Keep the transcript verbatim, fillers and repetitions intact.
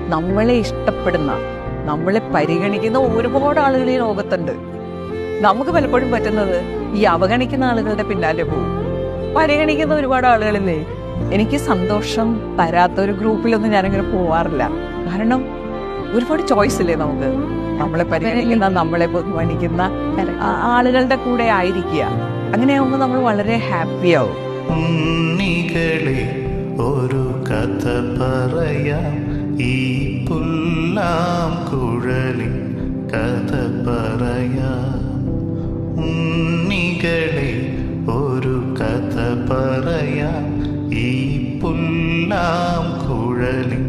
നമ്മളെ ഇഷ്ടപ്പെടുന്ന, നമ്മളെ പരിഗണിക്കുന്ന ഒരുപാട് ആളുകൾ ഈ ലോകത്തുണ്ട്. നമുക്ക് പലപ്പോഴും പറ്റുന്നത് ഈ അവഗണിക്കുന്ന ആളുകളുടെ പിന്നാലെ പോകും. പരിഗണിക്കുന്ന ഒരുപാട് ആളുകളില്ലേ, എനിക്ക് സന്തോഷം തരാത്ത ഒരു ഗ്രൂപ്പിലൊന്നും ഞാനിങ്ങനെ പോവാറില്ല. കാരണം ഒരുപാട് ചോയ്സ് ഇല്ലേ നമുക്ക്. നമ്മളെ പരിഗണിക്കുന്ന, നമ്മളെ ബഹുമാനിക്കുന്ന ആളുകളുടെ കൂടെ ആയിരിക്കുക. അങ്ങനെയാവുമ്പോൾ നമ്മൾ വളരെ ഹാപ്പി ആവും. ഉണ്ണികളെ ഒരു കഥ പറയാം, ഈ പുല്ലാം കുഴലിൻ കഥ പറയാം. ഉണ്ണികളെ ഒരു കഥ പറയാം, ഈ പുല്ലാം കുഴലിൻ